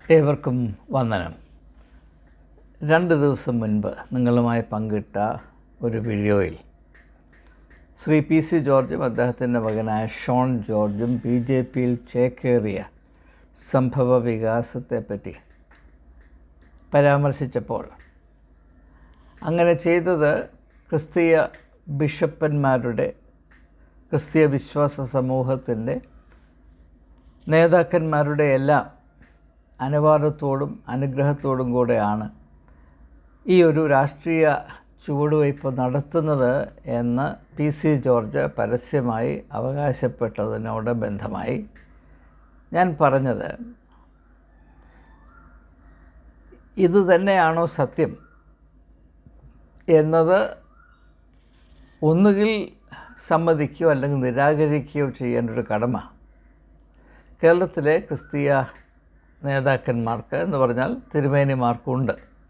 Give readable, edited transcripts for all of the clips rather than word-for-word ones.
ഏവർക്കും വന്ദനം. 2 ദിവസം മുൻപ് നിങ്ങളുമായി പങ്കിട്ട ഒരു വീഡിയോയിൽ ശ്രീ PC ജോർജും അദ്ദേഹത്തിൻ്റെ മകനായ ഷോൺ ജോർജും BJPയിൽ ചേക്കേറിയ സംഭവ വികാസത്തെപ്പറ്റി പരാമർശിച്ചപ്പോൾ അങ്ങനെ ചെയ്തത് ക്രിസ്തീയ ബിഷപ്പന്മാരുടെ, ക്രിസ്തീയ വിശ്വാസ സമൂഹത്തിൻ്റെ നേതാക്കന്മാരുടെ എല്ലാം അനുവാദത്തോടും അനുഗ്രഹത്തോടും കൂടെയാണ് ഈ ഒരു രാഷ്ട്രീയ ചുവടുവയ്പ് നടത്തുന്നത് എന്ന് PC ജോർജ് പരസ്യമായി അവകാശപ്പെട്ടതിനോട് ബന്ധമായി ഞാൻ പറഞ്ഞത്, ഇത് തന്നെയാണോ സത്യം എന്നത് ഒന്നുകിൽ സമ്മതിക്കുകയോ അല്ലെങ്കിൽ നിരാകരിക്കുകയോ ചെയ്യേണ്ട ഒരു കടമ കേരളത്തിലെ ക്രിസ്തീയ നേതാക്കന്മാർക്ക് എന്ന് പറഞ്ഞാൽ തിരുമേനിമാർക്കുണ്ട്.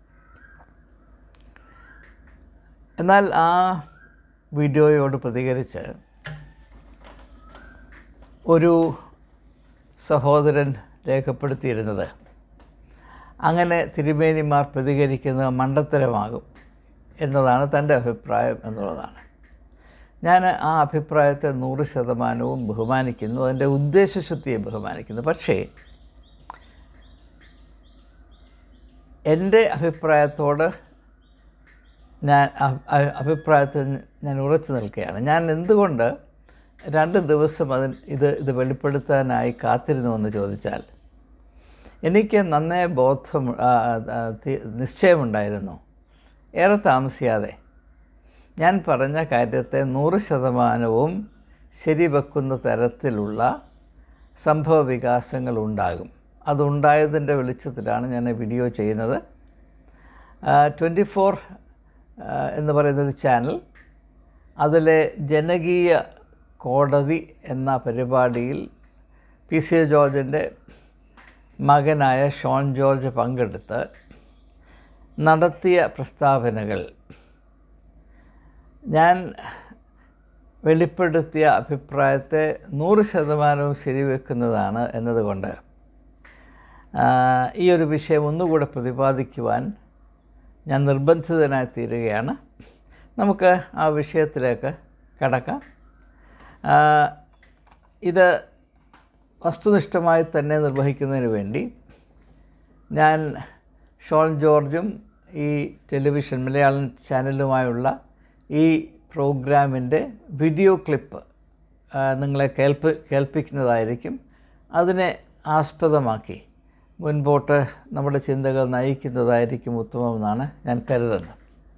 എന്നാൽ ആ വീഡിയോയോട് പ്രതികരിച്ച് ഒരു സഹോദരൻ രേഖപ്പെടുത്തിയിരുന്നത്, അങ്ങനെ തിരുമേനിമാർ പ്രതികരിക്കുന്നത് മണ്ടത്തരമാകും എന്നതാണ് തൻ്റെ അഭിപ്രായം എന്നുള്ളതാണ്. ഞാൻ ആ അഭിപ്രായത്തെ 100% ബഹുമാനിക്കുന്നു, അതിൻ്റെ ഉദ്ദേശശുദ്ധിയെ ബഹുമാനിക്കുന്നു. പക്ഷേ എൻ്റെ അഭിപ്രായത്തിൽ ഞാൻ ഉറച്ചു നിൽക്കുകയാണ്. ഞാൻ എന്തുകൊണ്ട് 2 ദിവസം ഇത് വെളിപ്പെടുത്താനായി കാത്തിരുന്നുവെന്ന് ചോദിച്ചാൽ, എനിക്ക് നന്നേ നിശ്ചയമുണ്ടായിരുന്നു ഏറെ താമസിയാതെ ഞാൻ പറഞ്ഞ കാര്യത്തെ 100% ശരിവെക്കുന്ന തരത്തിലുള്ള സംഭവ വികാസങ്ങൾ ഉണ്ടാകും. അതുണ്ടായതിൻ്റെ വെളിച്ചത്തിലാണ് ഞാൻ വീഡിയോ ചെയ്യുന്നത്. 24 എന്ന് പറയുന്നൊരു ചാനൽ, അതിലെ ജനകീയ കോടതി എന്ന പരിപാടിയിൽ PC ജോർജിൻ്റെ മകനായ ഷോൺ ജോർജ് പങ്കെടുത്ത് നടത്തിയ പ്രസ്താവനകൾ ഞാൻ വെളിപ്പെടുത്തിയ അഭിപ്രായത്തെ 100% ശരിവെക്കുന്നതാണ് എന്നതുകൊണ്ട് ഈ ഒരു വിഷയം ഒന്നുകൂടെ പ്രതിപാദിക്കുവാൻ ഞാൻ നിർബന്ധിതനായി തീരുകയാണ്. നമുക്ക് ആ വിഷയത്തിലേക്ക് കടക്കാം. ഇത് വസ്തുനിഷ്ഠമായി തന്നെ നിർവഹിക്കുന്നതിന് വേണ്ടി ഞാൻ ഷോൺ ജോർജും ഈ ടെലിവിഷൻ മലയാളം ചാനലുമായുള്ള ഈ പ്രോഗ്രാമിൻ്റെ വീഡിയോ ക്ലിപ്പ് നിങ്ങളെ കേൾപ്പിക്കുന്നതായിരിക്കും. അതിനെ ആസ്പദമാക്കി മുൻപോട്ട് നമ്മുടെ ചിന്തകൾ നയിക്കുന്നതായിരിക്കും ഉത്തമമെന്നാണ് ഞാൻ കരുതുന്നത്.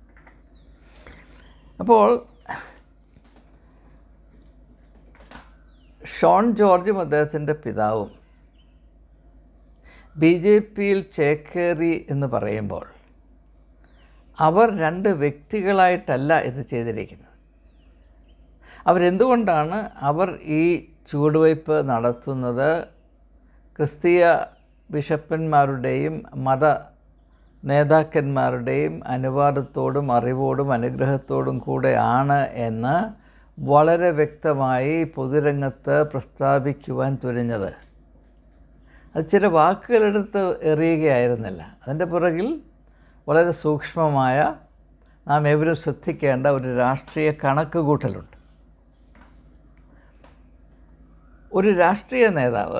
അപ്പോൾ ഷോൺ ജോർജും അദ്ദേഹത്തിൻ്റെ പിതാവും BJPയിൽ ചേക്കേറി എന്ന് പറയുമ്പോൾ അവർ 2 വ്യക്തികളായിട്ടല്ല ഇത് ചെയ്തിരിക്കുന്നത്. അവരെന്തുകൊണ്ടാണ് അവർ ഈ ചുവടുവയ്പ് നടത്തുന്നത് ക്രിസ്തീയ ബിഷപ്പന്മാരുടെയും മത നേതാക്കന്മാരുടെയും അനുവാദത്തോടും അറിവോടും അനുഗ്രഹത്തോടും കൂടെയാണ് എന്ന് വളരെ വ്യക്തമായി പൊതുരംഗത്ത് പ്രസ്താവിക്കുവാൻ തുനിഞ്ഞത്? അത് ചില വാക്കുകളെടുത്ത് എറിയുകയായിരുന്നില്ല. അതിൻ്റെ പുറകിൽ വളരെ സൂക്ഷ്മമായ, നാം ഏവരും ശ്രദ്ധിക്കേണ്ട ഒരു രാഷ്ട്രീയ കണക്കുകൂട്ടലുണ്ട്. ഒരു രാഷ്ട്രീയ നേതാവ്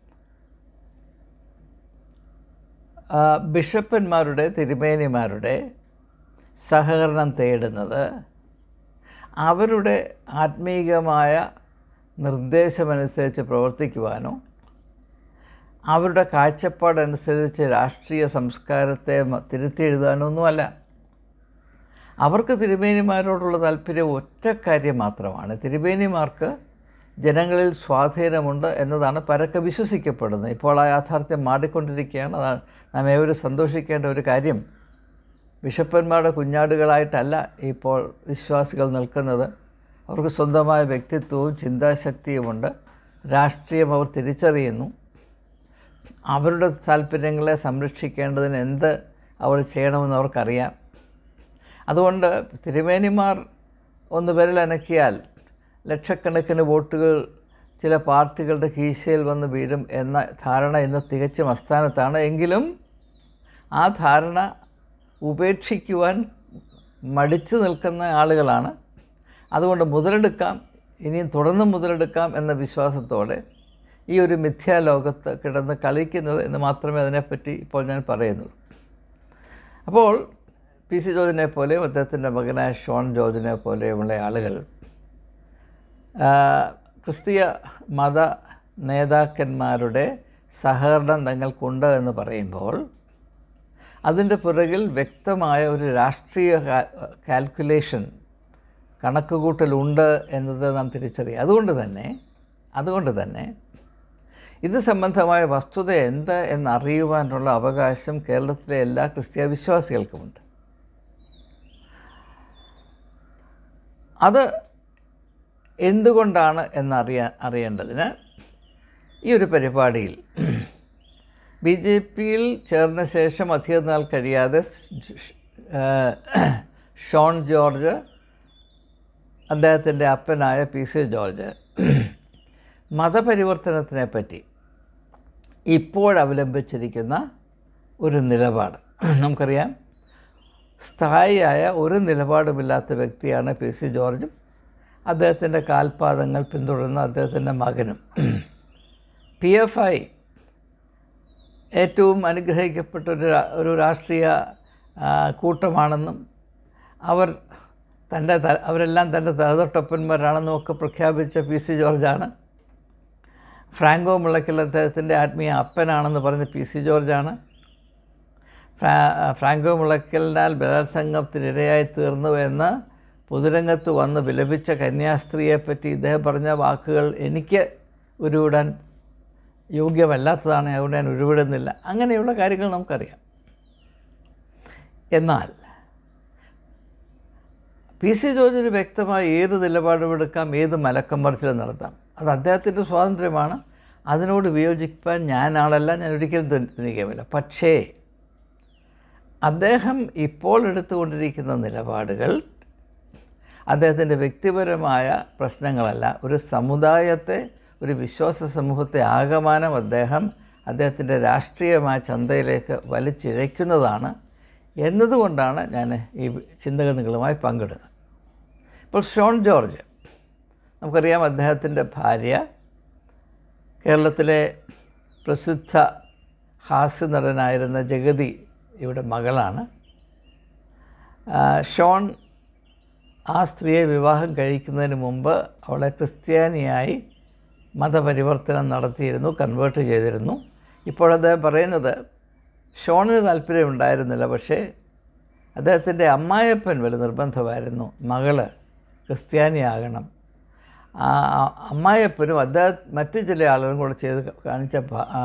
ബിഷപ്പന്മാരുടെ, തിരുമേനിമാരുടെ സഹകരണം തേടുന്നത് അവരുടെ ആത്മീകമായ നിർദ്ദേശമനുസരിച്ച് പ്രവർത്തിക്കുവാനോ അവരുടെ കാഴ്ചപ്പാടനുസരിച്ച് രാഷ്ട്രീയ സംസ്കാരത്തെ തിരുത്തിയെഴുതാനോ ഒന്നുമല്ല. അവർക്ക് തിരുമേനിമാരോടുള്ള താല്പര്യം ഒറ്റ കാര്യം മാത്രമാണ്. തിരുമേനിമാർക്ക് ജനങ്ങളിൽ സ്വാധീനമുണ്ട് എന്നതാണ് പരക്കെ വിശ്വസിക്കപ്പെടുന്നത്. ഇപ്പോൾ ആ യാഥാർത്ഥ്യം മാറിക്കൊണ്ടിരിക്കുകയാണ്. നാം ഏവരും സന്തോഷിക്കേണ്ട ഒരു കാര്യം, ബിഷപ്പന്മാരുടെ കുഞ്ഞാടുകളായിട്ടല്ല ഇപ്പോൾ വിശ്വാസികൾ നിൽക്കുന്നത്. അവർക്ക് സ്വന്തമായ വ്യക്തിത്വവും ചിന്താശക്തിയുമുണ്ട്. രാഷ്ട്രീയം അവർ തിരിച്ചറിയുന്നു. അവരുടെ താല്പര്യങ്ങളെ സംരക്ഷിക്കേണ്ടതിന് എന്ത് അവർ ചെയ്യണമെന്ന് അവർക്കറിയാം. അതുകൊണ്ട് തിരുമേനിമാർ ഒന്ന് വിരലനക്കിയാൽ ലക്ഷക്കണക്കിന് വോട്ടുകൾ ചില പാർട്ടികളുടെ കീശയിൽ വന്ന് വീഴും എന്ന ധാരണ ഇന്ന് തികച്ചും അസ്ഥാനത്താണ്. എങ്കിലും ആ ധാരണ ഉപേക്ഷിക്കുവാൻ മടിച്ചു നിൽക്കുന്ന ആളുകളാണ്. അതുകൊണ്ട് മുതലെടുക്കാം, ഇനിയും തുടർന്ന് മുതലെടുക്കാം എന്ന വിശ്വാസത്തോടെ ഈ ഒരു മിഥ്യാലോകത്ത് കിടന്ന് കളിക്കുന്നത് എന്ന് മാത്രമേ അതിനെപ്പറ്റി ഇപ്പോൾ ഞാൻ പറയുന്നുള്ളൂ. അപ്പോൾ പി സി ജോർജിനെ പോലെയും അദ്ദേഹത്തിൻ്റെ മകനായ ഷോൺ ജോർജിനെ പോലെയുമുള്ള ആളുകൾ ക്രിസ്തീയ മത നേതാക്കന്മാരുടെ സഹകരണം തങ്ങൾക്കുണ്ട് എന്ന് പറയുമ്പോൾ അതിൻ്റെ പുറകിൽ വ്യക്തമായ ഒരു രാഷ്ട്രീയ കാൽക്കുലേഷൻ, കണക്കുകൂട്ടലുണ്ട് എന്നത് നാം തിരിച്ചറിയുക. അതുകൊണ്ട് തന്നെ ഇത് സംബന്ധമായ വസ്തുത എന്ത് എന്നറിയുവാനുള്ള അവകാശം കേരളത്തിലെ എല്ലാ ക്രിസ്തീയ വിശ്വാസികൾക്കുമുണ്ട്. അത് എന്തുകൊണ്ടാണ് അറിയേണ്ടതിന് ഈ ഒരു പരിപാടിയിൽ BJPയിൽ ചേർന്ന ശേഷം അധികം നാൾ കഴിയാതെ ഷോൺ ജോർജ്, അദ്ദേഹത്തിൻ്റെ അപ്പനായ PC ജോർജ് മതപരിവർത്തനത്തിനെ പറ്റി ഇപ്പോഴവലംബിച്ചിരിക്കുന്ന ഒരു നിലപാട് നമുക്കറിയാം. സ്ഥായിയായ ഒരു നിലപാടുമില്ലാത്ത വ്യക്തിയാണ് PC ജോർജും അദ്ദേഹത്തിൻ്റെ കാൽപാദങ്ങൾ പിന്തുടർന്ന അദ്ദേഹത്തിൻ്റെ മകനും. PFI ഏറ്റവും അനുഗ്രഹിക്കപ്പെട്ട ഒരു രാഷ്ട്രീയ കൂട്ടമാണെന്നും അവരെല്ലാം തൻ്റെ തലതൊട്ടപ്പന്മാരാണെന്നും ഒക്കെ പ്രഖ്യാപിച്ച PC ജോർജാണ്. ഫ്രാങ്കോ മുളയ്ക്കൽ അദ്ദേഹത്തിൻ്റെ ആത്മീയ അപ്പനാണെന്ന് പറഞ്ഞ PC ജോർജാണ്. ഫ്രാങ്കോ മുളയ്ക്കലിനാൽ ബലാത്സംഗത്തിനിരയായി തീർന്നു എന്ന് പൊതുരംഗത്ത് വന്ന് വിലപിച്ച കന്യാസ്ത്രീയെപ്പറ്റി ഇദ്ദേഹം പറഞ്ഞ വാക്കുകൾ എനിക്ക് ഉരുവിടാൻ യോഗ്യമല്ലാത്തതാണ്, അതുകൊണ്ട് ഞാൻ ഉരുവിടുന്നില്ല. അങ്ങനെയുള്ള കാര്യങ്ങൾ നമുക്കറിയാം. എന്നാൽ PC ജോർജിന് വ്യക്തമായി ഏത് നിലപാടുമെടുക്കാം, ഏത് മലക്കമറിച്ചിലും നടത്താം. അത് അദ്ദേഹത്തിൻ്റെ സ്വാതന്ത്ര്യമാണ്. അതിനോട് വിയോജിപ്പാൻ ഞാനാളല്ല, ഞാൻ ഒരിക്കലും തുനിക്കുകയുമില്ല. പക്ഷേ അദ്ദേഹം ഇപ്പോൾ എടുത്തുകൊണ്ടിരിക്കുന്ന നിലപാടുകൾ അദ്ദേഹത്തിൻ്റെ വ്യക്തിപരമായ പ്രശ്നങ്ങളല്ല, ഒരു സമുദായത്തെ, ഒരു വിശ്വാസ സമൂഹത്തെ ആകമാനം അദ്ദേഹത്തിൻ്റെ രാഷ്ട്രീയമായ ചന്തയിലേക്ക് വലിച്ചിഴയ്ക്കുന്നതാണ് എന്നതുകൊണ്ടാണ് ഞാൻ ഈ ചിന്തകൾ നിങ്ങളുമായി പങ്കിടുന്നത്. ഇപ്പോൾ ഷോൺ ജോർജ്, നമുക്കറിയാം അദ്ദേഹത്തിൻ്റെ ഭാര്യ കേരളത്തിലെ പ്രസിദ്ധ ഹാസ്യനടനായിരുന്ന ജഗതിയുടെ മകളാണ്. ഷോൺ ആ സ്ത്രീയെ വിവാഹം കഴിക്കുന്നതിന് മുമ്പ് അവളെ ക്രിസ്ത്യാനിയായി മതപരിവർത്തനം നടത്തിയിരുന്നു, കൺവേർട്ട് ചെയ്തിരുന്നു. ഇപ്പോൾ അദ്ദേഹം പറയുന്നത് ഷോണിന് താല്പര്യമുണ്ടായിരുന്നില്ല, പക്ഷേ അദ്ദേഹത്തിൻ്റെ അമ്മായപ്പൻ വലിയ നിർബന്ധമായിരുന്നു, മകള് ക്രിസ്ത്യാനിയാകണം. അമ്മായപ്പനും മറ്റു ചില ആളുകളും കൂടെ ചെയ്ത് കാണിച്ച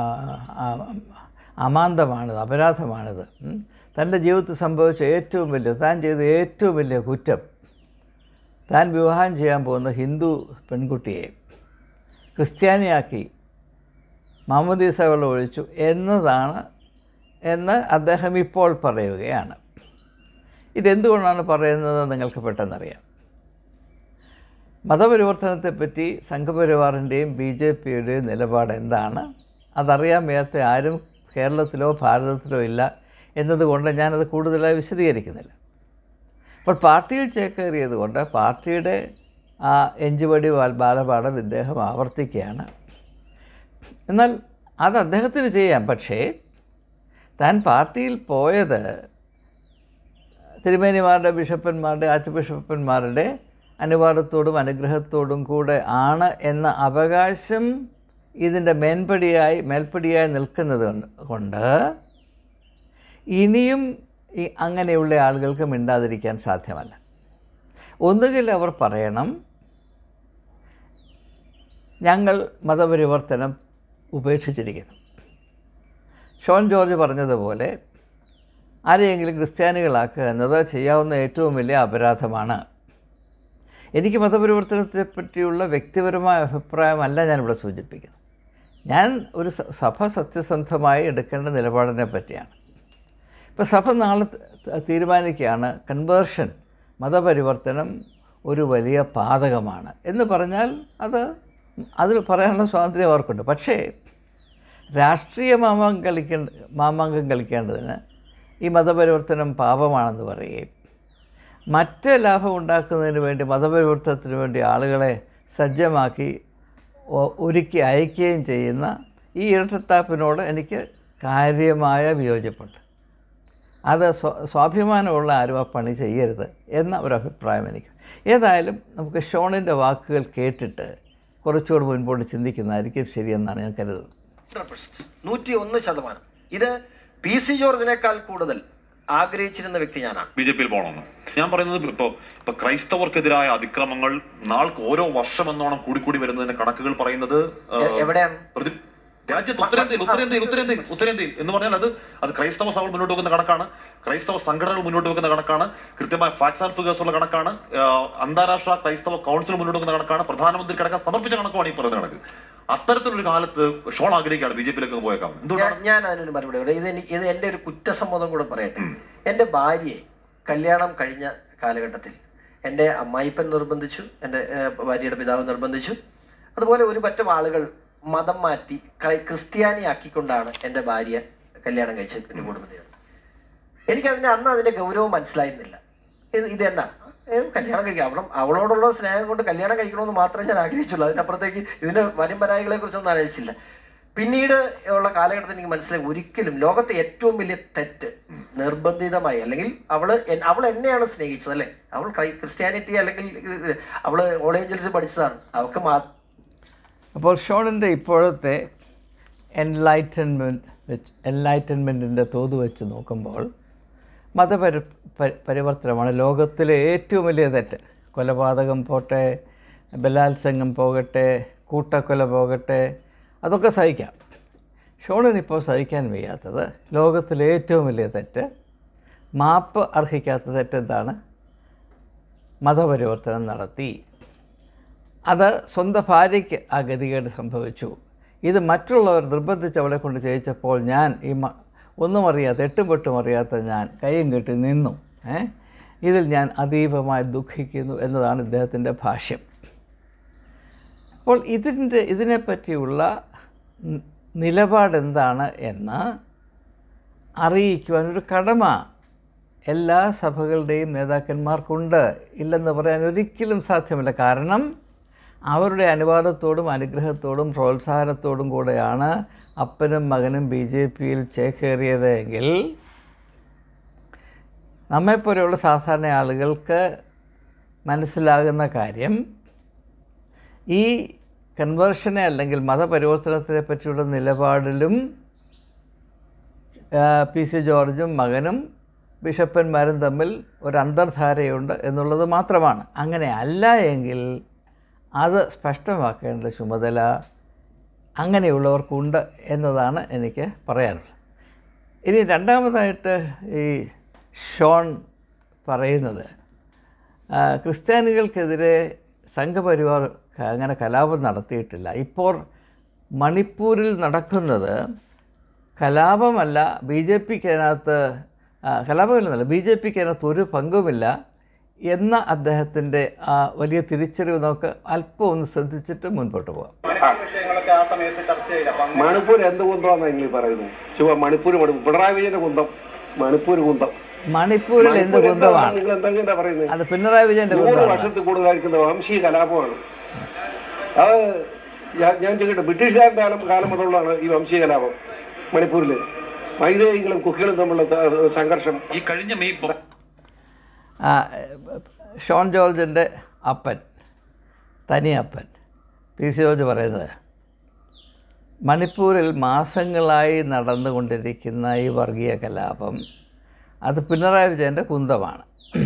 അമാന്തമാണിത്, അപരാധമാണിത്. തൻ്റെ ജീവിതത്തിൽ സംഭവിച്ച താൻ ചെയ്ത ഏറ്റവും വലിയ കുറ്റം, താൻ വിവാഹം ചെയ്യാൻ പോകുന്ന ഹിന്ദു പെൺകുട്ടിയെ ക്രിസ്ത്യാനിയാക്കി മാമോദീസ വെള്ളം ഒഴിച്ചു എന്ന് അദ്ദേഹം ഇപ്പോൾ പറയുകയാണ്. ഇതെന്തുകൊണ്ടാണ് പറയുന്നത് നിങ്ങൾക്ക് പെട്ടെന്നറിയാം. മതപരിവർത്തനത്തെപ്പറ്റി സംഘപരിവാറിൻ്റെയും BJPയുടെയും നിലപാട് എന്താണ്, അതറിയാൻ വയ്യാത്ത ആരും കേരളത്തിലോ ഭാരതത്തിലോ ഇല്ല എന്നതുകൊണ്ട് ഞാനത് കൂടുതലായി വിശദീകരിക്കുന്നില്ല. അപ്പോൾ പാർട്ടിയിൽ ചേക്കേറിയത് കൊണ്ട് പാർട്ടിയുടെ ആ എഞ്ചുപടി ബാലപാഠം ഇദ്ദേഹം ആവർത്തിക്കുകയാണ്. എന്നാൽ അത് അദ്ദേഹത്തിന് ചെയ്യാം. പക്ഷേ താൻ പാർട്ടിയിൽ പോയത് തിരുമേനിമാരുടെ, ബിഷപ്പന്മാരുടെ, ആർച്ച് ബിഷപ്പന്മാരുടെ അനുവാദത്തോടും അനുഗ്രഹത്തോടും കൂടെ ആണ് എന്ന അവകാശം ഇതിൻ്റെ മേൽപ്പടിയായി നിൽക്കുന്നത് കൊണ്ട് ഇനിയും അങ്ങനെയുള്ള ആളുകൾക്ക് മിണ്ടാതിരിക്കാൻ സാധ്യമല്ല. ഒന്നുകിൽ അവർ പറയണം, ഞങ്ങൾ മതപരിവർത്തനം ഉപേക്ഷിച്ചിരിക്കുന്നു. ഷോൺ ജോർജ് പറഞ്ഞതുപോലെ ആരെയെങ്കിലും ക്രിസ്ത്യാനികളാക്കുക എന്നത് ചെയ്യാവുന്ന ഏറ്റവും വലിയ അപരാധമാണ്. എനിക്ക് മതപരിവർത്തനത്തെ പറ്റിയുള്ള വ്യക്തിപരമായ അഭിപ്രായമല്ല ഞാനിവിടെ സൂചിപ്പിക്കുന്നത്. ഞാൻ ഒരു സഭ സത്യസന്ധമായി എടുക്കേണ്ട നിലപാടിനെ പറ്റിയാണ്. ഇപ്പോൾ സഭ നാളെ തീരുമാനിക്കുകയാണ് കൺവേർഷൻ, മതപരിവർത്തനം ഒരു വലിയ പാതകമാണ് എന്ന് പറഞ്ഞാൽ അത് അതിൽ പറയാനുള്ള സ്വാതന്ത്ര്യം അവർക്കുണ്ട്. പക്ഷേ രാഷ്ട്രീയ മാമാങ്കം കളിക്കേണ്ടതിന് ഈ മതപരിവർത്തനം പാപമാണെന്ന് പറയുകയും മറ്റ് ലാഭം ഉണ്ടാക്കുന്നതിന് വേണ്ടി മതപരിവർത്തനത്തിന് വേണ്ടി ആളുകളെ സജ്ജമാക്കി ഒരുക്കി അയക്കുകയും ചെയ്യുന്ന ഈ ഇരട്ടത്താപ്പിനോട് എനിക്ക് കാര്യമായ വിയോജിപ്പുണ്ട്. അത് സ്വാഭിമാനമുള്ള ആരും ആ പണി ചെയ്യരുത് എന്ന ഒരഭിപ്രായം എനിക്ക്. ഏതായാലും നമുക്ക് ഷോണിൻ്റെ വാക്കുകൾ കേട്ടിട്ട് കുറച്ചുകൂടി മുൻപോട്ട് ചിന്തിക്കുന്നതായിരിക്കും ശരിയെന്നാണ് ഞാൻ കരുതുന്നത്. 101%. ഇത് PC ജോർജിനേക്കാൾ കൂടുതൽ ആഗ്രഹിച്ചിരുന്ന വ്യക്തി ഞാനാണ്. BJP പോകണമെന്ന് ഞാൻ പറയുന്നത് ഇപ്പൊ ക്രൈസ്തവർക്കെതിരായ അതിക്രമങ്ങൾ ഓരോ വർഷം എന്നോണം കൂടിക്കൂടി വരുന്നതിന്റെ കണക്കുകൾ പറയുന്നത് എവിടെയാണ്? രാജ്യത്ത് ഉത്തരേന്ത്യയിൽ എന്ന് പറഞ്ഞാൽ അത് ക്രൈസ്തവ സഭകൾ മുന്നോട്ട് വെക്കുന്ന കണക്കാണ്, ക്രൈസ്തവ സംഘടനകൾ മുന്നോട്ട് വെക്കുന്ന കണക്കാണ്, കൃത്യമായ ഫാക്ട്സ് ആൻഡ് ഫിഗേഴ്സ് ഉള്ള കണക്കാണ്, അന്താരാഷ്ട്ര ക്രൈസ്തവ കൗൺസിൽ മുന്നോട്ട് വെക്കുന്ന കണക്കാണ്, പ്രധാനമന്ത്രി കണക്കാൻ സമർപ്പിച്ച കണക്കുമാണ് ഈ പറയുന്ന കണക്ക്. അത്തരത്തിലൊരു കാലത്ത് ഷോൺ ആഗ്രഹിക്കുകയാണ് BJP-യിലേക്ക് പോയേക്കാം. ഞാൻ അതിനൊരു മറുപടി ഇത് എൻ്റെ ഒരു കുറ്റസമ്മതം കൂടെ പറയട്ടെ. എൻ്റെ ഭാര്യയെ കല്യാണം കഴിഞ്ഞ കാലഘട്ടത്തിൽ എൻ്റെ അമ്മായിപ്പൻ നിർബന്ധിച്ചു, എൻ്റെ ഭാര്യയുടെ പിതാവ് നിർബന്ധിച്ചു. അതുപോലെ ഒരു പറ്റം ആളുകൾ മതം മാറ്റി ക്രിസ്ത്യാനിയാക്കിക്കൊണ്ടാണ് എൻ്റെ ഭാര്യ കല്യാണം കഴിച്ച് എൻ്റെ കുടുംബത്തിൽ. അന്ന് അതിൻ്റെ ഗൗരവം മനസ്സിലായിരുന്നില്ല. ഇതെന്താണ് കല്യാണം കഴിക്കുക, അവളോടുള്ള സ്നേഹം കൊണ്ട് കല്യാണം കഴിക്കണമെന്ന് മാത്രമേ ഞാൻ ആഗ്രഹിച്ചുള്ളൂ. അതിനപ്പുറത്തേക്ക് ഇതിൻ്റെ വരുംപരായികളെ കുറിച്ചൊന്നും ആലോചിച്ചില്ല. പിന്നീട് ഉള്ള കാലഘട്ടത്തിൽ എനിക്ക് മനസ്സിലായി ഒരിക്കലും ലോകത്തെ ഏറ്റവും വലിയ തെറ്റ് നിർബന്ധിതമായി, അല്ലെങ്കിൽ അവൾ എന്നെയാണ് സ്നേഹിച്ചത്, അല്ലേ, അവൾ ക്രിസ്ത്യാനിറ്റി അല്ലെങ്കിൽ അവൾ ഓൾ ഏഞ്ചൽസ് പഠിച്ചതാണ്, അവൾക്ക് അപ്പോൾ ഷോണിൻ്റെ ഇപ്പോഴത്തെ എൻലൈറ്റൻമെൻറ്റിൻ്റെ തോത് വെച്ച് നോക്കുമ്പോൾ പരിവർത്തനമാണ് ലോകത്തിലെ ഏറ്റവും വലിയ തെറ്റ്. കൊലപാതകം പോട്ടെ, ബലാത്സംഗം പോകട്ടെ, കൂട്ടക്കൊല പോകട്ടെ, അതൊക്കെ സഹിക്കാം. ഷോണിനിപ്പോൾ സഹിക്കാൻ വയ്യാത്തത് ലോകത്തിലെ ഏറ്റവും വലിയ തെറ്റ്, മാപ്പ് അർഹിക്കാത്ത തെറ്റെന്താണ്? മതപരിവർത്തനം നടത്തി. അത് സ്വന്തം ഭാര്യയ്ക്ക് ആ ഗതികേട് സംഭവിച്ചു. ഇത് മറ്റുള്ളവർ നിർബന്ധിച്ച് അവളെ കൊണ്ട് ചെയ്യിച്ചപ്പോൾ ഞാൻ ഒന്നും അറിയാത്ത, എട്ടും പെട്ടും അറിയാത്ത ഞാൻ കയ്യും കെട്ടി നിന്നു. ഇതിൽ ഞാൻ അതീവമായി ദുഃഖിക്കുന്നു എന്നതാണ് ഇദ്ദേഹത്തിൻ്റെ ഭാഷ്യം. അപ്പോൾ ഇതിനെപ്പറ്റിയുള്ള നിലപാടെന്താണ് എന്ന് അറിയിക്കുവാനൊരു കടമ എല്ലാ സഭകളുടെയും നേതാക്കന്മാർക്കുണ്ട്. ഇല്ലെന്ന് പറയാൻ ഒരിക്കലും സാധ്യമല്ല. കാരണം അവരുടെ അനുവാദത്തോടും അനുഗ്രഹത്തോടും പ്രോത്സാഹനത്തോടും കൂടെയാണ് അപ്പനും മകനും BJP-യിൽ ചേക്കേറിയത് എങ്കിൽ നമ്മെപ്പോലെയുള്ള സാധാരണ ആളുകൾക്ക് മനസ്സിലാകുന്ന കാര്യം, ഈ കൺവേർഷനെ അല്ലെങ്കിൽ മതപരിവർത്തനത്തിനെ പറ്റിയുള്ള നിലപാടിലും PC ജോർജും മകനും ബിഷപ്പന്മാരും തമ്മിൽ ഒരു അന്തർധാരയുണ്ട് എന്നുള്ളത് മാത്രമാണ്. അങ്ങനെ അല്ല എങ്കിൽ അത് സ്പഷ്ടമാക്കേണ്ട ചുമതല അങ്ങനെയുള്ളവർക്കുണ്ട് എന്നതാണ് എനിക്ക് പറയാനുള്ളത്. ഇനി രണ്ടാമതായിട്ട് ഈ ഷോൺ പറയുന്നത്, ക്രിസ്ത്യാനികൾക്കെതിരെ സംഘപരിവാർ അങ്ങനെ കലാപം നടത്തിയിട്ടില്ല. ഇപ്പോൾ മണിപ്പൂരിൽ നടക്കുന്നത് കലാപമല്ല, BJP-ക്കതിനകത്ത് കലാപമില്ലെന്നല്ല, BJP-ക്കതിനകത്ത് ഒരു പങ്കുമില്ല എന്ന അദ്ദേഹത്തിൻ്റെ ആ വലിയ തിരിച്ചറിവ് നമുക്ക് അല്പം ഒന്ന് ശ്രദ്ധിച്ചിട്ട് മുൻപോട്ട് പോകാം. മണിപ്പൂർ എന്ത് കുന്തമാണ് നിങ്ങൾ പറയുന്നത്? മണിപ്പൂർ പിണറായി വിജയന്റെ കുന്തം, മണിപ്പൂർ കുന്തം. മണിപ്പൂരിൽ എന്ത് കുന്തമാണ്? നിങ്ങൾ എന്തെങ്കിലും പറയുന്നത്? അത് പിണറായി വിജയന്റെ 100 വർഷത്തിൽ കൂടുതലായിരിക്കുന്ന വംശീയ കലാപമാണ്. അത് ഞാൻ ചോദിക്കട്ടെ, ബ്രിട്ടീഷുകാരുടെ കാലം മുതലുള്ളതാണ് ഈ വംശീയ കലാപം. മണിപ്പൂരിൽ വൈദേശികളും കുക്കികളും തമ്മിലുള്ള സംഘർഷം ഈ കഴിഞ്ഞ ഷോൺ ജോർജിൻ്റെ അപ്പൻ, തനിയപ്പൻ PC ജോർജ് പറയുന്നത്, മണിപ്പൂരിൽ മാസങ്ങളായി നടന്നുകൊണ്ടിരിക്കുന്ന ഈ വർഗീയ കലാപം അത് പിണറായി വിജയൻ്റെ കുന്തമാണ്.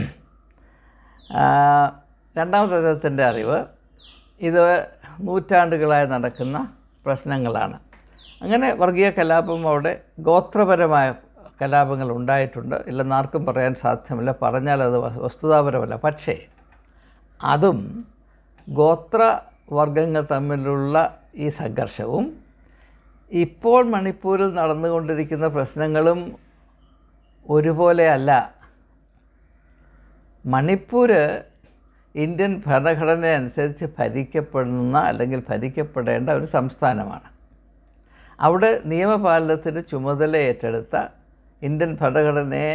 രണ്ടാമത്തെ അദ്ദേഹത്തിൻ്റെ അറിവ്, ഇത് നൂറ്റാണ്ടുകളായി നടക്കുന്ന പ്രശ്നങ്ങളാണ്. അങ്ങനെ വർഗീയ കലാപം അവിടെ ഗോത്രപരമായ കലാപങ്ങൾ ഉണ്ടായിട്ടുണ്ട്, ഇല്ലെന്നാർക്കും പറയാൻ സാധ്യമല്ല. പറഞ്ഞാൽ അത് വസ്തുതാപരമല്ല. പക്ഷേ അതും ഗോത്രവർഗങ്ങൾ തമ്മിലുള്ള ഈ സംഘർഷവും ഇപ്പോൾ മണിപ്പൂരിൽ നടന്നുകൊണ്ടിരിക്കുന്ന പ്രശ്നങ്ങളും ഒരുപോലെ അല്ല. മണിപ്പൂർ ഇന്ത്യൻ ഭരണഘടന അനുസരിച്ച് ഭരിക്കപ്പെടുന്ന അല്ലെങ്കിൽ ഭരിക്കപ്പെടേണ്ട ഒരു സംസ്ഥാനമാണ്. അവിടെ നിയമപാലനത്തിന് ചുമതല ഏറ്റെടുത്ത ഇന്ത്യൻ ഭരണഘടനയെ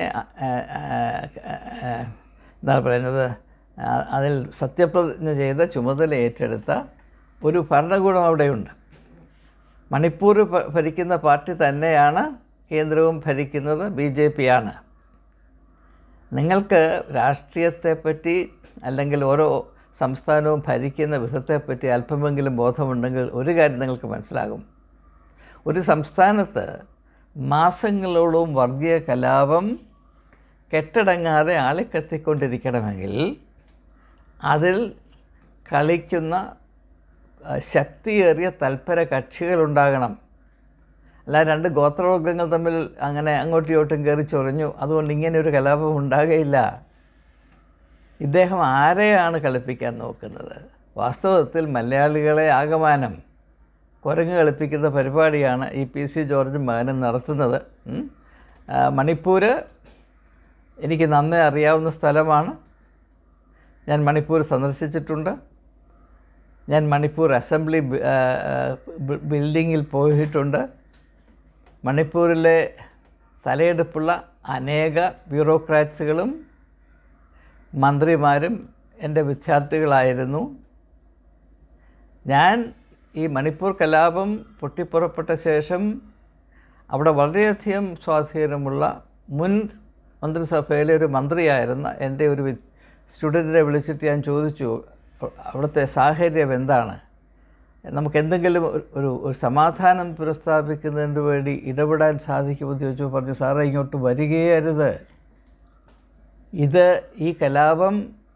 എന്താണ് പറയുന്നത്, അതിൽ സത്യപ്രതിജ്ഞ ചെയ്ത ചുമതല ഏറ്റെടുത്ത ഒരു ഭരണകൂടം അവിടെയുണ്ട്. മണിപ്പൂർ ഭരിക്കുന്ന പാർട്ടി തന്നെയാണ് കേന്ദ്രവും ഭരിക്കുന്നത്, BJP ആണ്. നിങ്ങൾക്ക് രാഷ്ട്രീയത്തെപ്പറ്റി അല്ലെങ്കിൽ ഓരോ സംസ്ഥാനവും ഭരിക്കുന്ന വിധത്തെപ്പറ്റി അല്പമെങ്കിലും ബോധമുണ്ടെങ്കിൽ ഒരു കാര്യം നിങ്ങൾക്ക് മനസ്സിലാകും. ഒരു സംസ്ഥാനത്ത് മാസങ്ങളോളം വർഗീയ കലാപം കെട്ടടങ്ങാതെ ആളിക്കത്തിക്കൊണ്ടിരിക്കണമെങ്കിൽ അതിൽ കളിക്കുന്ന ശക്തിയേറിയ തൽപര കക്ഷികളുണ്ടാകണം. അല്ല രണ്ട് ഗോത്രവർഗ്ഗങ്ങൾ തമ്മിൽ അങ്ങനെ അങ്ങോട്ടും ഇങ്ങോട്ടും കയറി ചൊറിഞ്ഞു അതുകൊണ്ട് ഇങ്ങനെ ഒരു കലാപം ഉണ്ടാകുകയില്ല. ഇദ്ദേഹം ആരെയാണ് കളിപ്പിക്കാൻ നോക്കുന്നത്? വാസ്തവത്തിൽ മലയാളികളെ ആകമാനം കുരങ്ങ് കളിപ്പിക്കുന്ന പരിപാടിയാണ് ഈ PC ജോർജും മകനും നടത്തുന്നത്. മണിപ്പൂർ എനിക്ക് നന്നേ അറിയാവുന്ന സ്ഥലമാണ്. ഞാൻ മണിപ്പൂർ സന്ദർശിച്ചിട്ടുണ്ട്. ഞാൻ മണിപ്പൂർ അസംബ്ലി ബിൽഡിങ്ങിൽ പോയിട്ടുണ്ട്. മണിപ്പൂരിലെ തലയെടുപ്പുള്ള അനേക ബ്യൂറോക്രാറ്റ്സുകളും മന്ത്രിമാരും എൻ്റെ വിദ്യാർത്ഥികളായിരുന്നു. ഞാൻ ഈ മണിപ്പൂർ കലാപം പൊട്ടിപ്പുറപ്പെട്ട ശേഷം അവിടെ വളരെയധികം സ്വാധീനമുള്ള മുൻ മന്ത്രിസഭയിലെ ഒരു മന്ത്രിയായിരുന്ന എൻ്റെ ഒരു സ്റ്റുഡൻറ്റിനെ വിളിച്ചിട്ട് ഞാൻ ചോദിച്ചു, അവിടുത്തെ സാഹചര്യം എന്താണ്, നമുക്കെന്തെങ്കിലും ഒരു സമാധാനം പുനഃസ്ഥാപിക്കുന്നതിന് വേണ്ടി ഇടപെടാൻ സാധിക്കുമെന്ന് ചോദിച്ചു. പറഞ്ഞു, സാറേ ഇങ്ങോട്ട് വരികയേ അരുത്, ഈ കലാപം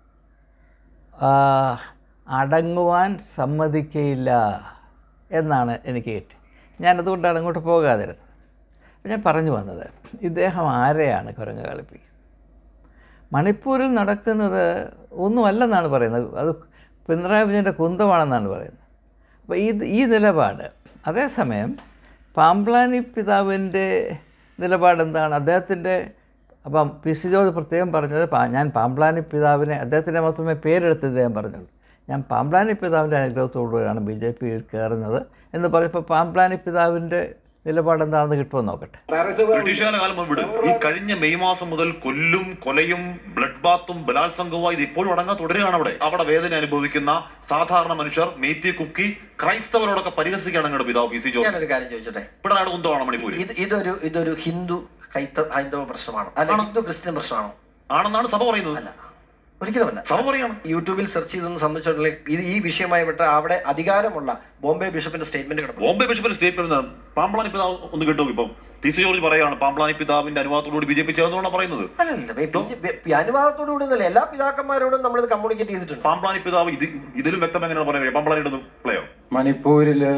അടങ്ങുവാൻ സമ്മതിക്കയില്ല എന്നാണ് എനിക്ക് കിട്ടി. ഞാനതുകൊണ്ടാണ് അങ്ങോട്ട് പോകാതിരുന്നത്. ഞാൻ പറഞ്ഞു വന്നത്, ഇദ്ദേഹം ആരെയാണ് കുരങ്ങ് കളിപ്പിക്കുക? മണിപ്പൂരിൽ നടക്കുന്നത് ഒന്നുമല്ലെന്നാണ് പറയുന്നത്, അത് പിണറായി വിജയൻ്റെ കുന്തമാണെന്നാണ് പറയുന്നത്. അപ്പോൾ ഈ നിലപാട്, അതേസമയം പാംപ്ലാനി പിതാവിൻ്റെ നിലപാടെന്താണ്? അദ്ദേഹത്തിൻ്റെ അപ്പം PC ജോർജ് പ്രത്യേകം പറഞ്ഞത്, ഞാൻ പാംപ്ലാനി പിതാവിനെ, അദ്ദേഹത്തിൻ്റെ മാത്രമേ പേരെടുത്ത് ഇദ്ദേഹം പറഞ്ഞുള്ളൂ, ഞാൻ പാംപ്ലാനി പിതാവിൻ്റെ അനുഗ്രഹത്തോടുകൂടിയാണ് BJPയിൽ കയറുന്നത് എന്ന് പറഞ്ഞപ്പോൾ പാംപ്ലാനി പിതാവിൻ്റെ നിലപാടെന്താണെന്ന് കിട്ടുമോ നോക്കട്ടെ. ബ്രിട്ടീഷുകാരുടെ കാലം വിടും. ഈ കഴിഞ്ഞ മെയ് മാസം മുതൽ കൊലയും ബ്ലഡ് ബാത്തും ബലാത്സംഗവും ഇത് ഇപ്പോഴും അടങ്ങാൻ തുടരുകയാണ്. അവിടെ വേദന അനുഭവിക്കുന്ന സാധാരണ മനുഷ്യർ, മേത്തി കുക്കി, ക്രൈസ്തവരോടൊക്കെ പരിഹസിക്കുകയാണ് നിങ്ങളുടെ പിതാവ് PC ജോർജ്. ഞാനൊരു കാര്യം ചോദിച്ചോട്ടെ, പിണറായി കുന്തമാണ് മണിപ്പൂർ. ഇതൊരു ഹിന്ദു ഹൈന്ദവ പ്രശ്നമാണോ അല്ല ഹിന്ദു ക്രിസ്ത്യൻ പ്രശ്നമാണോ? ആണെന്നാണ് സഭ പറയുന്നത്. അല്ല, ഒരിക്കലുമല്ല. സഭ പറയാണ്. യൂട്യൂബിൽ സെർച്ച് ചെയ്തൊന്ന് സംബന്ധിച്ചിട്ടുള്ള ഈ വിഷയമായി പെട്ട അവിടെ അധികാരമുള്ള ബോംബെ ബിഷപ്പിന്റെ സ്റ്റേറ്റ്മെന്റ് കിടക്കും. ബോംബെ ബിഷപ്പിന്റെ സ്റ്റേറ്റ്മെന്റ് പാംപ്ലാനി പിതാവ് ഒന്ന് കിട്ടും. ഇപ്പം PC ജോർജ് പറയാണ് പാംപ്ലാനി പിതാവിന്റെ അനുവാദത്തോടുകൂടി BJP ചേർന്നുകൊണ്ടാണ് പറയുന്നത്. അല്ലല്ല, അനുവാദത്തോടുകൂടി ഒന്നല്ല, എല്ലാ പിതാക്കന്മാരോടും നമ്മളിത് കമ്മ്യൂണിക്കേറ്റ് ചെയ്തിട്ടുണ്ട്. പാംപ്ലാനി പിതാവ് ഇതിലും വ്യക്തം എങ്ങനെയാണ് പറയുന്നത്? പാംപ്ലാനിയുടെ പ്ലേയോ? മണിപ്പൂരില്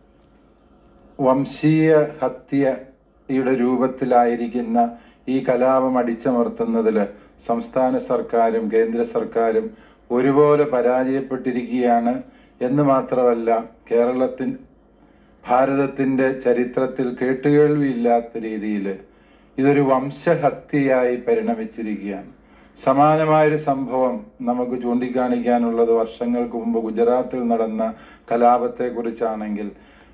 വംശീയ ഹത്യയുടെ രൂപത്തിലായിരിക്കുന്ന ഈ കലാപം അടിച്ചമർത്തുന്നതിൽ സംസ്ഥാന സർക്കാരും കേന്ദ്ര സർക്കാരും ഒരുപോലെ പരാജയപ്പെട്ടിരിക്കുകയാണ് എന്ന് മാത്രമല്ല, ഭാരതത്തിൻ്റെ ചരിത്രത്തിൽ കേട്ടുകേൾവിയില്ലാത്ത രീതിയിൽ ഇതൊരു വംശഹത്യയായി പരിണമിച്ചിരിക്കുകയാണ്. സമാനമായൊരു സംഭവം നമുക്ക് ചൂണ്ടിക്കാണിക്കാനുള്ളത് വർഷങ്ങൾക്ക് മുമ്പ് ഗുജറാത്തിൽ നടന്ന കലാപത്തെക്കുറിച്ചാണെങ്കിൽ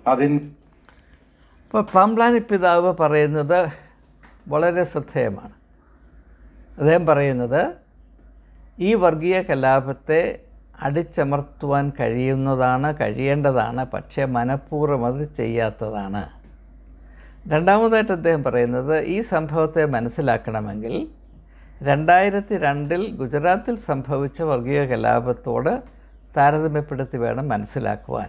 ഇപ്പോൾ പാംപ്ലാനി പിതാവ് പറയുന്നത് വളരെ ശ്രദ്ധേയമാണ്. അദ്ദേഹം പറയുന്നത് ഈ വർഗീയ കലാപത്തെ അടിച്ചമർത്തുവാൻ കഴിയേണ്ടതാണ്, പക്ഷേ മനഃപൂർവ്വം അത് ചെയ്യാത്തതാണ്. രണ്ടാമതായിട്ട് അദ്ദേഹം പറയുന്നത്, ഈ സംഭവത്തെ മനസ്സിലാക്കണമെങ്കിൽ 2002 ഗുജറാത്തിൽ സംഭവിച്ച വർഗീയ കലാപത്തോട് താരതമ്യപ്പെടുത്തി വേണം മനസ്സിലാക്കുവാൻ.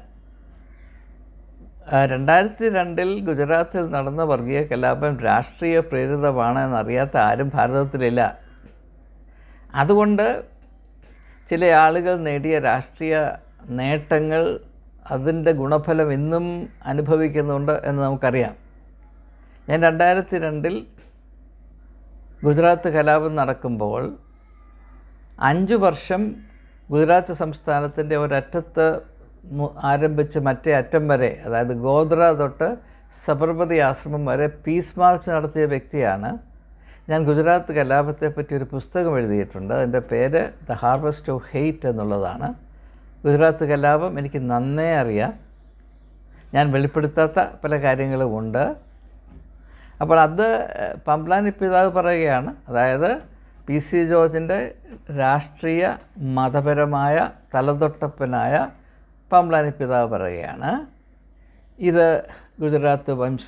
2002 ഗുജറാത്തിൽ നടന്ന വർഗീയ കലാപം രാഷ്ട്രീയ പ്രേരിതമാണ് എന്നറിയാത്ത ആരും ഭാരതത്തിലില്ല. അതുകൊണ്ട് ചില ആളുകൾ നേടിയ രാഷ്ട്രീയ നേട്ടങ്ങൾ, അതിൻ്റെ ഗുണഫലം ഇന്നും അനുഭവിക്കുന്നുണ്ട് എന്ന് നമുക്കറിയാം. ഞാൻ 2002 ഗുജറാത്ത് കലാപം നടക്കുമ്പോൾ 5 വർഷം ഗുജറാത്ത് സംസ്ഥാനത്തിൻ്റെ ഒരറ്റത്ത് ആരംഭിച്ച് മറ്റേ അറ്റം വരെ, അതായത് ഗോദ്ര തൊട്ട് സബർമതി ആശ്രമം വരെ പീസ് മാർച്ച് നടത്തിയ വ്യക്തിയാണ്. ഞാൻ ഗുജറാത്ത് കലാപത്തെപ്പറ്റി ഒരു പുസ്തകം എഴുതിയിട്ടുണ്ട്. അതിൻ്റെ പേര് ദ ഹാർവസ്റ്റ് ഓഫ് ഹെയ്റ്റ് എന്നുള്ളതാണ്. ഗുജറാത്ത് കലാപം എനിക്ക് നന്നേ അറിയാം. ഞാൻ വെളിപ്പെടുത്താത്ത പല കാര്യങ്ങളുമുണ്ട്. അപ്പോൾ അത് പംപ്ലാനി പിതാവ് പറയുകയാണ്, അതായത് PC ജോർജിൻ്റെ രാഷ്ട്രീയ മതപരമായ തലതൊട്ടപ്പനായ പംപ്ലാനി പിതാവ് പറയുകയാണ്, ഇത് ഗുജറാത്ത്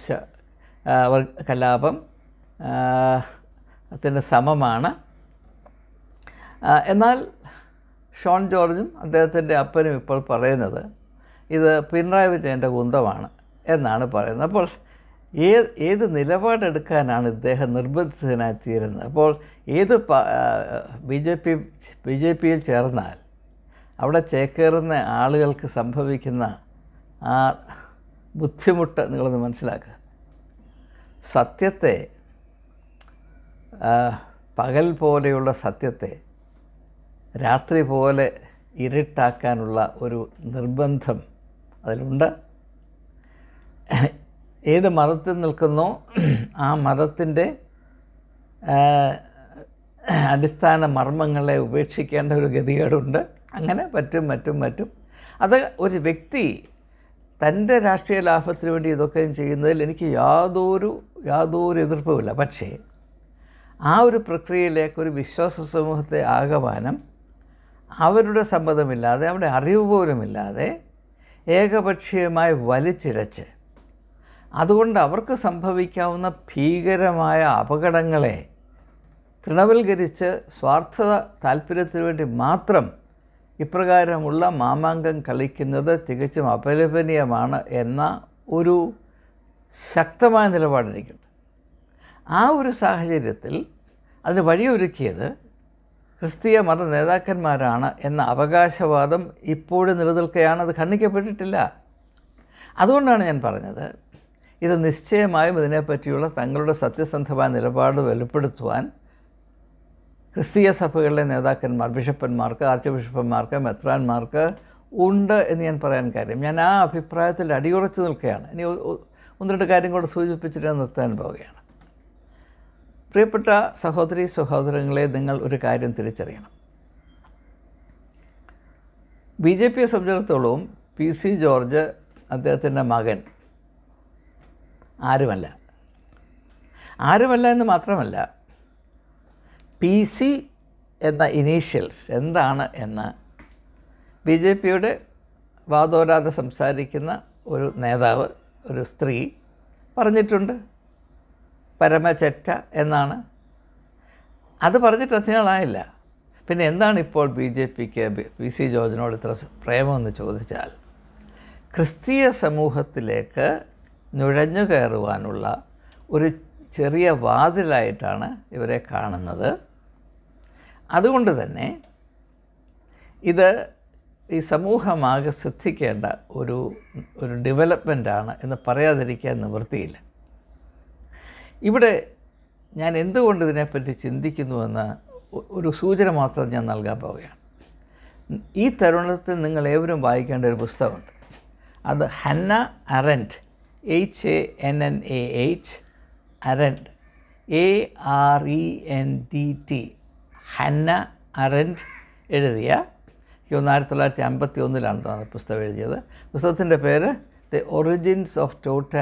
കലാപം ത്തിന് സമമാണ്. എന്നാൽ ഷോൺ ജോർജും അദ്ദേഹത്തിൻ്റെ അപ്പനും ഇപ്പോൾ പറയുന്നത് ഇത് പിണറായി വിജയൻ്റെ കുന്തമാണ് എന്നാണ് പറയുന്നത്. അപ്പോൾ ഏത് നിലപാടെടുക്കാനാണ് ഇദ്ദേഹം നിർബന്ധിതനായിത്തീരുന്നത്? അപ്പോൾ ഏത് ബി ജെ പിയിൽ ചേർന്നാൽ അവിടെ ചേക്കേറുന്ന ആളുകൾക്ക് സംഭവിക്കുന്ന ആ ബുദ്ധിമുട്ട് നിങ്ങളൊന്ന് മനസ്സിലാക്കുക. സത്യത്തെ, പകൽ പോലെയുള്ള സത്യത്തെ രാത്രി പോലെ ഇരുട്ടാക്കാനുള്ള ഒരു നിർബന്ധം അതിലുണ്ട്. ഏത് മതത്തിൽ നിൽക്കുന്നോ ആ മതത്തിൻ്റെ അടിസ്ഥാന മർമ്മങ്ങളെ ഉപേക്ഷിക്കേണ്ട ഒരു ഗതികേടുണ്ട്. അങ്ങനെ മറ്റും അത് ഒരു വ്യക്തി തൻ്റെ രാഷ്ട്രീയ ലാഭത്തിന് വേണ്ടി ഇതൊക്കെയും ചെയ്യുന്നതിൽ എനിക്ക് യാതൊരു എതിർപ്പുമില്ല. പക്ഷേ ആ ഒരു പ്രക്രിയയിലേക്ക് ഒരു വിശ്വാസ സമൂഹത്തെ ആകമാനം അവരുടെ സമ്മതമില്ലാതെ, അവരുടെ അറിവ് പോലുമില്ലാതെ ഏകപക്ഷീയമായി വലിച്ചിഴച്ച് അതുകൊണ്ട് അവർക്ക് സംഭവിക്കാവുന്ന ഭീകരമായ അപകടങ്ങളെ തൃണവൽക്കരിച്ച് സ്വാർത്ഥ താല്പര്യത്തിന് വേണ്ടി മാത്രം ഇപ്രകാരമുള്ള മാമാങ്കം കളിക്കുന്നത് തികച്ചും അപലപനീയമാണ് എന്ന ഒരു ശക്തമായ നിലപാടെനിക്കുണ്ട്. ആ ഒരു സാഹചര്യത്തിൽ അതിന് വഴിയൊരുക്കിയത് ക്രിസ്തീയ മത നേതാക്കന്മാരാണ് എന്ന അവകാശവാദം ഇപ്പോഴും നിലനിൽക്കുകയാണ്. അത് ഖണ്ഡിക്കപ്പെട്ടിട്ടില്ല. അതുകൊണ്ടാണ് ഞാൻ പറഞ്ഞത്, ഇത് നിശ്ചയമായും ഇതിനെപ്പറ്റിയുള്ള തങ്ങളുടെ സത്യസന്ധമായ നിലപാട് വെളിപ്പെടുത്തുവാൻ ക്രിസ്തീയ സഭകളിലെ നേതാക്കന്മാർ, ബിഷപ്പന്മാർക്ക്, ആർച്ച് ബിഷപ്പന്മാർക്ക്, മെത്രാന്മാർക്ക് ഉണ്ട് എന്ന് ഞാൻ പറയാൻ കാര്യം, ഞാൻ ആ അഭിപ്രായത്തിൽ അടിയുറച്ചു നിൽക്കുകയാണ്. ഇനി ഒന്ന് രണ്ട് കാര്യം കൂടെ സൂചിപ്പിച്ചിട്ട് നിർത്താൻ പോവുകയാണ്. പ്രിയപ്പെട്ട സഹോദരീ സഹോദരങ്ങളെ, നിങ്ങൾ ഒരു കാര്യം തിരിച്ചറിയണം. BJPയെ സംബന്ധിച്ചിടത്തോളം PC ജോർജ് അദ്ദേഹത്തിൻ്റെ മകൻ ആരുമല്ല എന്ന് മാത്രമല്ല, PC എന്ന ഇനീഷ്യൽസ് എന്താണ് എന്ന് BJPയുടെ വാദോരാതെ സംസാരിക്കുന്ന ഒരു നേതാവ്, ഒരു സ്ത്രീ പറഞ്ഞിട്ടുണ്ട്. പരമചെറ്റ എന്നാണ്. അത് പറഞ്ഞിട്ട് അധികങ്ങളായില്ല. പിന്നെ എന്താണ് ഇപ്പോൾ BJPക്ക് PC ജോർജിനോട് ഇത്ര പ്രേമമെന്ന് ചോദിച്ചാൽ, ക്രിസ്തീയ സമൂഹത്തിലേക്ക് നുഴഞ്ഞു കയറുവാനുള്ള ഒരു ചെറിയ വാതിലായിട്ടാണ് ഇവരെ കാണുന്നത്. അതുകൊണ്ട് തന്നെ ഇത് ഈ സമൂഹമാകെ ശ്രദ്ധിക്കേണ്ട ഒരു ഡെവലപ്മെൻറ്റാണ് എന്ന് പറയാതിരിക്കാൻ നിവൃത്തിയില്ല. ഇവിടെ ഞാൻ എന്തുകൊണ്ട് ഇതിനെപ്പറ്റി ചിന്തിക്കുന്നുവെന്ന് ഒരു സൂചന മാത്രം ഞാൻ നൽകാൻ പോവുകയാണ്. ഈ തരുണത്തിൽ നിങ്ങൾ ഏവരും വായിക്കേണ്ട ഒരു പുസ്തകമുണ്ട്. അത് Hannah Arendt, HANNAH Arendt, ARENDT, Hannah Arendt എഴുതിയ 1951 പുസ്തകം എഴുതിയത്. പുസ്തകത്തിൻ്റെ പേര് ദി ഒറിജിൻസ് ഓഫ്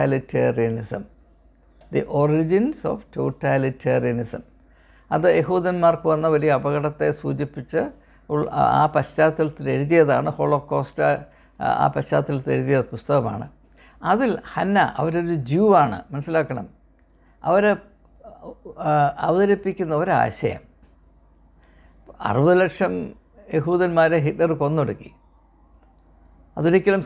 ടോട്ടാലിറ്റേറിയനിസം. അത് യഹൂദന്മാർക്ക് വന്ന വലിയ അപകടത്തെ സൂചിപ്പിച്ച് ആ പശ്ചാത്തലത്തിൽ എഴുതിയതാണ്. ഹോളോകോസ്റ്റ് ആ പശ്ചാത്തലത്തിൽ എഴുതിയ പുസ്തകമാണ്. അതിൽ ഹന്ന, അവരൊരു ജൂ ആണ്, മനസ്സിലാക്കണം. അവർ അവതരിപ്പിക്കുന്ന ഒരാശയം, 60 ലക്ഷം യഹൂദന്മാരെ ഹിറ്റ്ലർ കൊന്നൊടുക്കി. അതൊരിക്കലും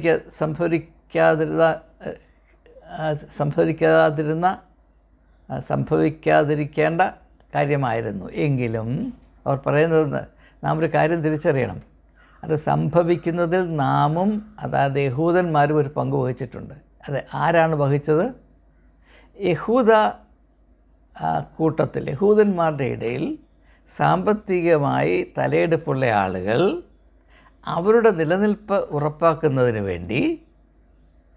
സംഭവിക്കാതിരിക്കേണ്ട കാര്യമായിരുന്നു. എങ്കിലും അവർ പറയുന്നത്, നാം ഒരു കാര്യം തിരിച്ചറിയണം, അത് സംഭവിക്കുന്നതിൽ നാമും, അതായത് യഹൂദന്മാരും ഒരു പങ്ക് വഹിച്ചിട്ടുണ്ട്. അത് ആരാണ് വഹിച്ചത്? യഹൂദ കൂട്ടത്തിൽ, യഹൂദന്മാരുടെ ഇടയിൽ സാമ്പത്തികമായി തലയെടുപ്പുള്ള ആളുകൾ അവരുടെ നിലനിൽപ്പ് ഉറപ്പാക്കുന്നതിന് വേണ്ടി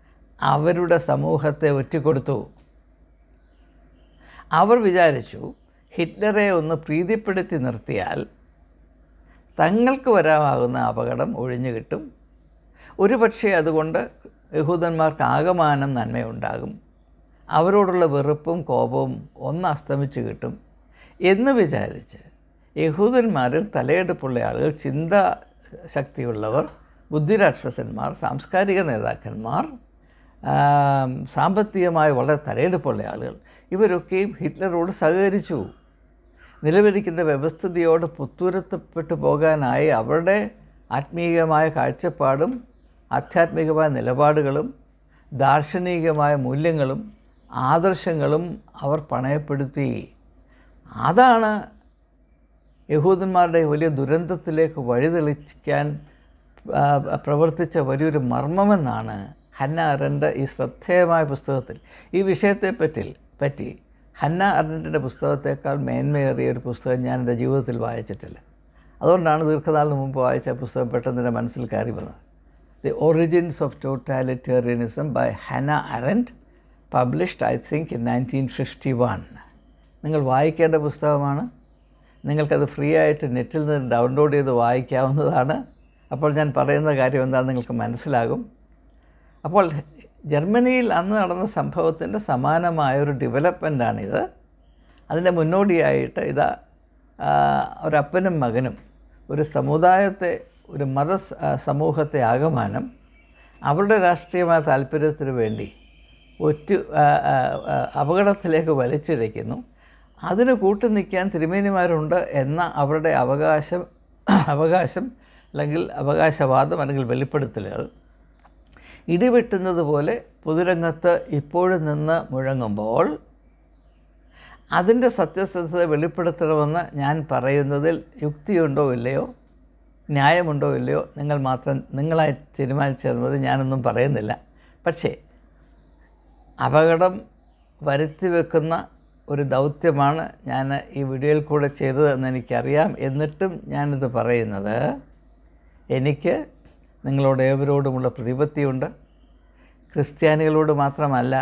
അവരുടെ സമൂഹത്തെ ഒറ്റിക്കൊടുത്തു. അവർ വിചാരിച്ചു ഹിറ്റ്ലറെ ഒന്ന് പ്രീതിപ്പെടുത്തി നിർത്തിയാൽ തങ്ങൾക്ക് വരാമാകുന്ന അപകടം ഒഴിഞ്ഞു കിട്ടും. ഒരുപക്ഷെ അതുകൊണ്ട് യഹൂദന്മാർക്ക് ആകമാനം നന്മയുണ്ടാകും. അവരോടുള്ള വെറുപ്പും കോപവും ഒന്ന് അസ്തമിച്ച് കിട്ടും എന്ന് വിചാരിച്ച് യഹൂദന്മാരിൽ തലയെടുപ്പുള്ള ആളുകൾ, ചിന്താശക്തിയുള്ളവർ, ബുദ്ധിരാക്ഷസന്മാർ, സാംസ്കാരിക നേതാക്കന്മാർ, സാമ്പത്തികമായി വളരെ തലയെടുപ്പുള്ള ആളുകൾ, ഇവരൊക്കെയും ഹിറ്റ്ലറോട് സഹകരിച്ചു. നിലവിലിരിക്കുന്ന വ്യവസ്ഥിതിയോട് പുത്തുരത്തപ്പെട്ടു പോകാനായി അവരുടെ ആത്മീയമായ കാഴ്ചപ്പാടും ആധ്യാത്മികമായ നിലപാടുകളും ദാർശനികമായ മൂല്യങ്ങളും ആദർശങ്ങളും അവർ പണയപ്പെടുത്തി. അതാണ് യഹൂദന്മാരുടെ വലിയ ദുരന്തത്തിലേക്ക് വഴിതെളിക്കാൻ പ്രവർത്തിച്ച വലിയൊരു മർമ്മമെന്നാണ് ഹന്ന അരൻഡ് ഈ ശ്രദ്ധേയമായ പുസ്തകത്തിൽ. ഈ വിഷയത്തെപ്പറ്റി ഹന്ന അരൻഡിൻ്റെ പുസ്തകത്തേക്കാൾ മേന്മയേറിയ ഒരു പുസ്തകം ഞാൻ എൻ്റെ ജീവിതത്തിൽ വായിച്ചിട്ടില്ല. അതുകൊണ്ടാണ് ദീർഘനാളിന് മുമ്പ് വായിച്ച പുസ്തകം പെട്ടെന്ന് എൻ്റെ മനസ്സിൽ കയറി വന്നത്. The origins of totalitarianism by Hannah Arendt, published I think in 1951. നിങ്ങൾ വായിക്കേണ്ട പുസ്തകമാണ്. നിങ്ങൾക്കത് ഫ്രീ ആയിട്ട് നെറ്റിൽ നിന്ന് ഡൗൺലോഡ് ചെയ്ത് വായിക്കാവുന്നതാണ്. അപ്പോൾ ഞാൻ പറയുന്ന കാര്യം എന്താണെന്ന് നിങ്ങൾക്ക് മനസ്സിലാകും. അപ്പോൾ ജർമ്മനിയിൽ അന്ന് നടന്ന സംഭവത്തിൻ്റെ സമാനമായൊരു ഡെവലപ്മെൻറ്റാണിത്. അതിൻ്റെ മുന്നോടിയായിട്ട് ഇതാ ഒരപ്പനും മകനും ഒരു സമുദായത്തെ, ഒരു സമൂഹത്തെ ആകമാനം അവരുടെ രാഷ്ട്രീയമായ താല്പര്യത്തിന് വേണ്ടി അപകടത്തിലേക്ക് വലിച്ചിഴയ്ക്കുന്നു. അതിന് കൂട്ടുനിൽക്കാൻ തിരുമേനിമാരുണ്ട് എന്ന അവരുടെ അവകാശം അല്ലെങ്കിൽ അവകാശവാദം അല്ലെങ്കിൽ വെളിപ്പെടുത്തലുകൾ ഇടിവെട്ടുന്നത് പോലെ പൊതുരംഗത്ത് ഇപ്പോഴും നിന്ന് മുഴങ്ങുമ്പോൾ അതിൻ്റെ സത്യസന്ധത വെളിപ്പെടുത്തണമെന്ന് ഞാൻ പറയുന്നതിൽ യുക്തിയുണ്ടോ ഇല്ലയോ, ന്യായമുണ്ടോ ഇല്ലയോ നിങ്ങളായി തീരുമാനിച്ചിരുന്നത് ഞാനൊന്നും പറയുന്നില്ല. പക്ഷേ അപകടം വരുത്തി വെക്കുന്ന ഒരു ദൗത്യമാണ് ഞാൻ ഈ വീഡിയോയിൽ കൂടെ ചെയ്തതെന്ന് എനിക്കറിയാം. എന്നിട്ടും ഞാനിത് പറയുന്നത് എനിക്ക് നിങ്ങളോട് ഏവരോടുമുള്ള പ്രതിപത്തിയുണ്ട്. ക്രിസ്ത്യാനികളോട് മാത്രമല്ല,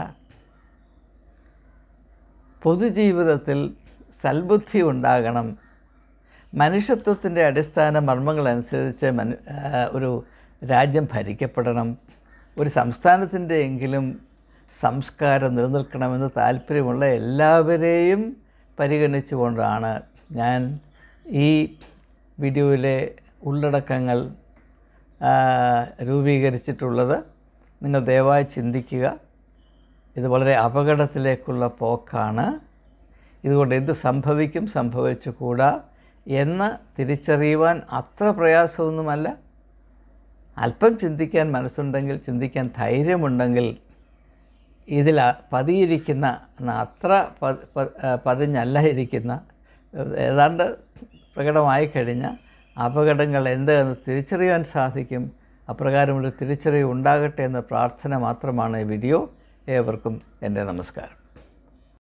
പൊതുജീവിതത്തിൽ സൽബുദ്ധി ഉണ്ടാകണം. മനുഷ്യത്വത്തിൻ്റെ അടിസ്ഥാന മർമ്മങ്ങളനുസരിച്ച് ഒരു രാജ്യം ഭരിക്കപ്പെടണം. ഒരു സംസ്ഥാനത്തിൻ്റെ എങ്കിലും സംസ്കാരം നിലനിൽക്കണമെന്ന് താല്പര്യമുള്ള എല്ലാവരെയും പരിഗണിച്ചുകൊണ്ടാണ് ഞാൻ ഈ വീഡിയോയിലെ ഉള്ളടക്കങ്ങൾ രൂപീകരിച്ചിട്ടുള്ളത്. നിങ്ങൾ ദയവായി ചിന്തിക്കുക. ഇത് വളരെ അപകടത്തിലേക്കുള്ള പോക്കാണ്. ഇതുകൊണ്ട് എന്ത് സംഭവിച്ചുകൂടാ എന്ന് തിരിച്ചറിയുവാൻ അത്ര പ്രയാസമൊന്നുമല്ല. അല്പം ചിന്തിക്കാൻ മനസ്സുണ്ടെങ്കിൽ, ചിന്തിക്കാൻ ധൈര്യമുണ്ടെങ്കിൽ, ഇതിൽ പതിയിരിക്കുന്ന അത്ര പതിഞ്ഞല്ല ഇരിക്കുന്ന ഏതാണ്ട് പ്രകടമായി കഴിഞ്ഞ അപകടങ്ങൾ എന്തെന്ന് തിരിച്ചറിയാൻ സാധിക്കും. അപ്രകാരമുള്ള തിരിച്ചറിവ് ഉണ്ടാകട്ടെ എന്ന പ്രാർത്ഥന മാത്രമാണ് ഈ വീഡിയോ. ഏവർക്കും എൻ്റെ നമസ്കാരം.